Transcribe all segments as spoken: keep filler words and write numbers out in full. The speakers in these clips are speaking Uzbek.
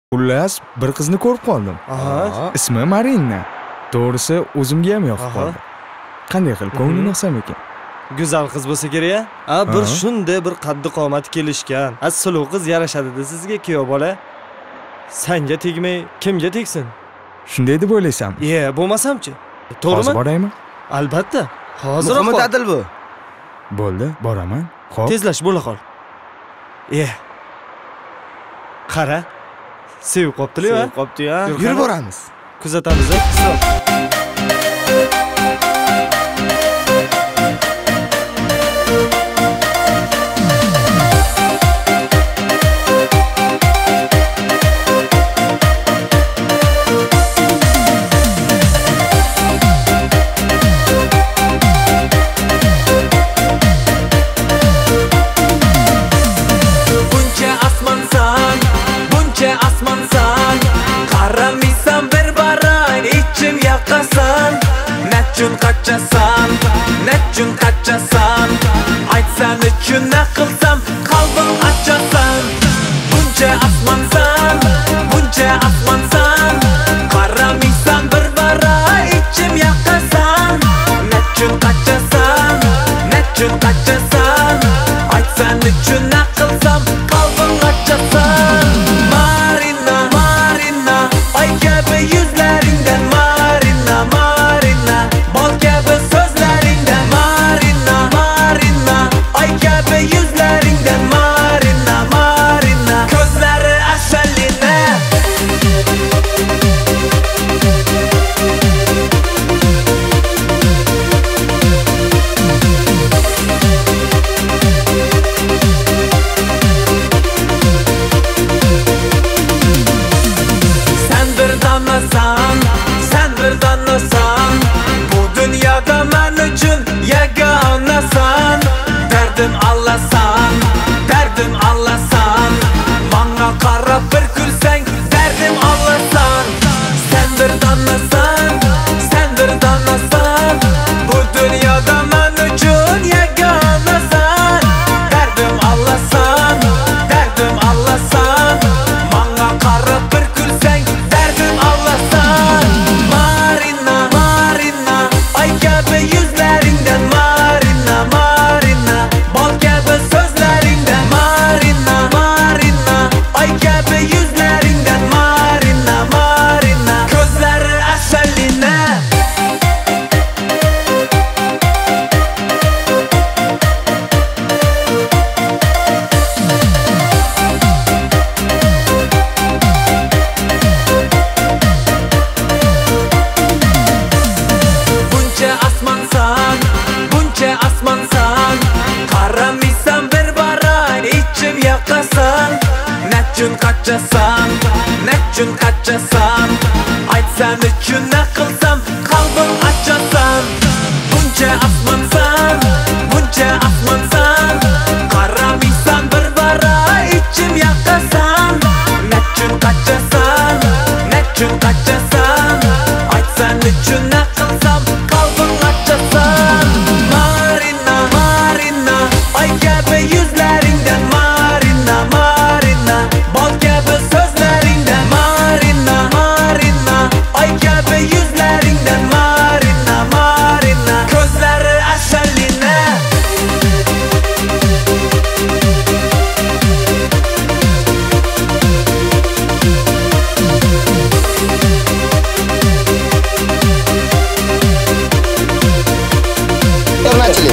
Xullas, bir qizni ko'rib qoldim. Aha. Ismi Marina. To'g'risi, o'zimga ham yoqib qoldi. Qanday qilib ko'nglini olsam ekan? Go'zal qiz bo'lsa kerak-a? A, bir shunday bir qaddi qomati kelishgan. A, suluv qiz yarashadi-da sizga kuyov bola. Senga tegmay kimga tegsin? Shunday deb o'ylaysan? Ye, bo'lmasam-chi? To'g'rimi? Hozir boraymi? Albatta. Hozir Muhammad Adil bu. Bo'ldi, boraman. Xo'p. Tezlash bo'la qol. Ye. Qara. Sevib qoptili-a? Sevib qopti-ya. Yurib boramiz. Kuzatamiz-a? Nechun qachasan, nechun qachasan, aytsan uchun ne qilsam qalbim achasan. Buncha asmansan, buncha asmansan, qaramisan bir baray ichim yaqasan. Nechun qachasan, nechun qachasan, aytsan uchun ne qilsam qalbim achasan. Marina, Marina, ay kabi yuzlaringdan Marina, Marina, bol kabi so'zlaringdan Marina, Marina, ay kabi yuzlaringdan Marina, Marina, ko'zlari asalina. Sen bir danasan, sen bir danasan, bu dünyada men uchun yagonasan. Derdim allasan, derdim allasan, bana qarab bir kulsang derdim allasan. Sen bir danasan, sen bir danasan, bu dünyada men uchun yagonasan. Derdim allasan, derdim allasan, bana qarab bir kulsang derdim allasan. Marina, Marina, ay kabi yuzlaringdan Marina, Marina, bol kabi so'zlaringdan Marina, Marina, ay kabi yuzlaringdan Marina, Marina, ko'zlari asalina. Buncha asmansan, buncha asmansan, qaramisan bir baray ichim yaqasan. Nechun qachasan, nechun qachasan, aytsan uchun ne qilsam qalbim achasan. Buncha asmansan, buncha asmansan, qaramisan bir baray ichim yaqasan. Nechun qachasan, nechun qachasan, aytsan uchun ne qilsam qalbim achasan. Marina, Marina, ay kabi yuzlaringdan Marina, Marina, bol kabi so'zlaringdan Marina, Marina, ay kabi yuzlaringdan Marina, Marina, ko'zlari asalina. Hurmatchilik.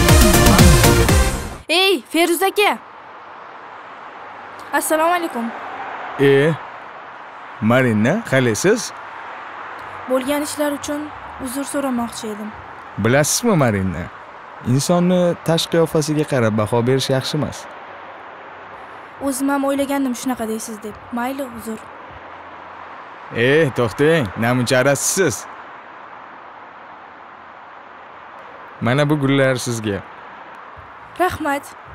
Ey, Feruz aka. Assalomu alaykum. E, Marina, qalaysiz? Bo'lgan ishlar uchun uzr so'ramoqchi edim. Bilasizmi, Marina? Insonni tashqi qiyofasiga qarab baho berish yaxshi emas. O'zim ham o'ylagandim shunaqa deysiz deb. Mayli, uzr. E, to'xtang, namuncha arasisiz. Mana bu gullar sizga. Rahmat.